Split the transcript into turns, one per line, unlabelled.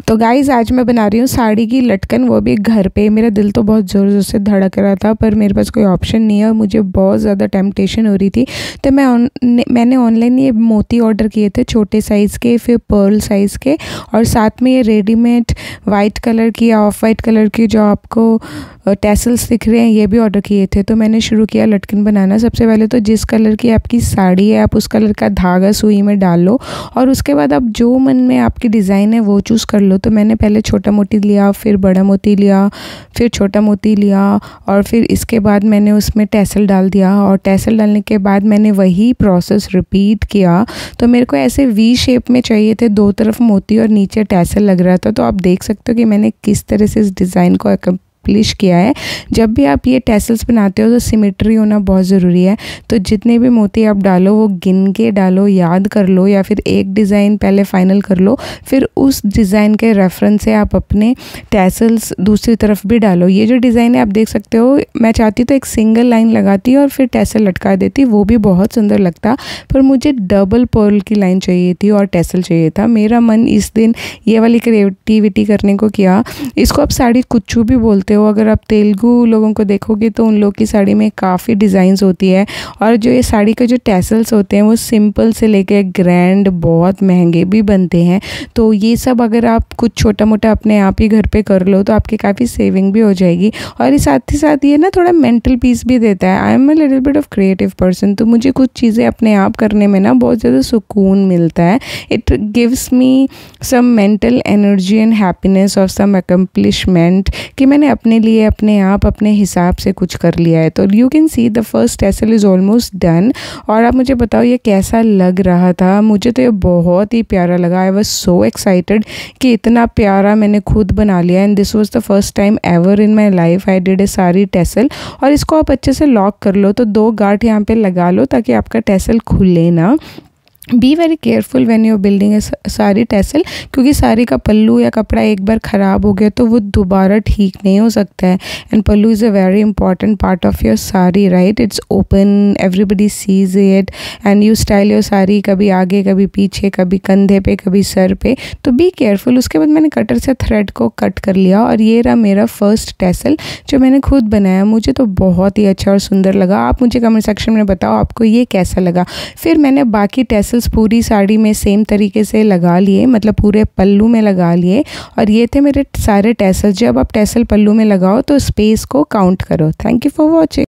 तो गाइज़ आज मैं बना रही हूँ साड़ी की लटकन, वो भी घर पे। मेरा दिल तो बहुत ज़ोर ज़ोर से धड़क रहा था पर मेरे पास कोई ऑप्शन नहीं है और मुझे बहुत ज़्यादा टेम्पटेशन हो रही थी। तो मैंने ऑनलाइन ये मोती ऑर्डर किए थे, छोटे साइज़ के, फिर पर्ल साइज़ के, और साथ में ये रेडीमेड वाइट कलर की, ऑफ वाइट कलर की जो आपको टैसल्स दिख रहे हैं, ये भी ऑर्डर किए थे। तो मैंने शुरू किया लटकन बनाना। सबसे पहले तो जिस कलर की आपकी साड़ी है आप उस कलर का धागा सुई में डाल लो और उसके बाद आप जो मन में आपकी डिज़ाइन है वो चूज़ कर लो। तो मैंने पहले छोटा मोती लिया, फिर बड़ा मोती लिया, फिर छोटा मोती लिया और फिर इसके बाद मैंने उसमें टैसल डाल दिया और टैसल डालने के बाद मैंने वही प्रोसेस रिपीट किया। तो मेरे को ऐसे वी शेप में चाहिए थे, दो तरफ मोती और नीचे टैसल लग रहा था। तो आप देख सकते हो कि मैंने किस तरह से इस डिज़ाइन को एक्म्प्लिश किया है। जब भी आप ये टैसल्स बनाते हो तो सिमेट्री होना बहुत ज़रूरी है। तो जितने भी मोती आप डालो वो गिन के डालो, याद कर लो, या फिर एक डिज़ाइन पहले फाइनल कर लो, फिर उस डिज़ाइन के रेफरेंस से आप अपने टैसल्स दूसरी तरफ भी डालो। ये जो डिज़ाइन है आप देख सकते हो, मैं चाहती तो एक सिंगल लाइन लगाती और फिर टैसल लटका देती, वो भी बहुत सुंदर लगता, पर मुझे डबल पर्ल की लाइन चाहिए थी और टैसल चाहिए था। मेरा मन इस दिन ये वाली क्रिएटिविटी करने को किया। इसको आप साड़ी कुच्चू भी बोलते हो। अगर आप तेलुगु लोगों को देखोगे तो उन लोग की साड़ी में काफ़ी डिज़ाइंस होती है और जो ये साड़ी के जो टैसल्स होते हैं वो सिंपल से लेके ग्रैंड बहुत महंगे भी बनते हैं। तो ये सब अगर आप कुछ छोटा मोटा अपने आप ही घर पे कर लो तो आपकी काफ़ी सेविंग भी हो जाएगी और साथ ही साथ ये ना थोड़ा मेंटल पीस भी देता है। I am a little bit of creative person, तो मुझे कुछ चीज़ें अपने आप करने में ना बहुत ज़्यादा सुकून मिलता है। It gives me some mental energy and happiness of some accomplishment कि मैंने अपने लिए अपने आप अपने हिसाब से कुछ कर लिया है। तो you can see the first tassel is almost done. और आप मुझे बताओ ये कैसा लग रहा था। मुझे तो ये बहुत ही प्यारा लगा। आई वॉज सो एक्साइटेड कि इतना प्यारा मैंने खुद बना लिया and this was the first time ever in my life I did a sari tassel. और इसको आप अच्छे से लॉक कर लो, तो 2 गांठ यहाँ पे लगा लो ताकि आपका टैसल खुले ना। Be very careful when you are building a sari tassel, क्योंकि साड़ी का पल्लू या कपड़ा एक बार ख़राब हो गया तो वो दोबारा ठीक नहीं हो सकता है। And pallu is a very important part of your sari, right? It's open, everybody sees it and you style your sari कभी आगे कभी पीछे, कभी कंधे पे कभी सर पे। तो बी केयरफुल। उसके बाद मैंने कटर से थ्रेड को कट कर लिया और ये रहा मेरा फर्स्ट टैसल जो मैंने खुद बनाया। मुझे तो बहुत ही अच्छा और सुंदर लगा। आप मुझे कमेंट सेक्शन में बताओ आपको ये कैसा लगा। फिर मैंने बाकी टैसल पूरी साड़ी में सेम तरीके से लगा लिए, मतलब पूरे पल्लू में लगा लिए। और ये थे मेरे सारे टैसल। जब आप टैसल पल्लू में लगाओ तो स्पेस को काउंट करो। Thank you for watching.